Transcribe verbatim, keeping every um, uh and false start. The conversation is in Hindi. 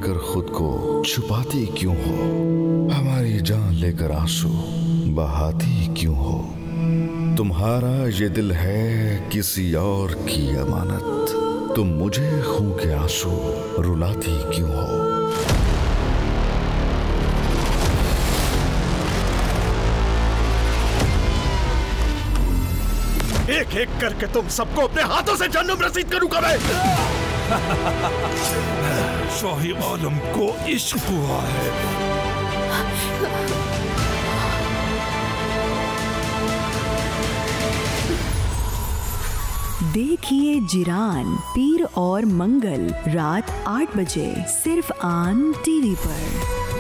लेकर खुद को छुपाती क्यों हो? हमारी जान लेकर आंसू बहाती क्यों हो? तुम्हारा ये दिल है किसी और की अमानत, तुम मुझे खून के आंसू रुलाती क्यों हो? एक एक करके तुम सबको अपने हाथों से जन्नत रसीद करूंगा मैं। शाही आलम को इश्क हुआ है। देखिए जिरान पीर और मंगल रात आठ बजे सिर्फ आन टीवी पर।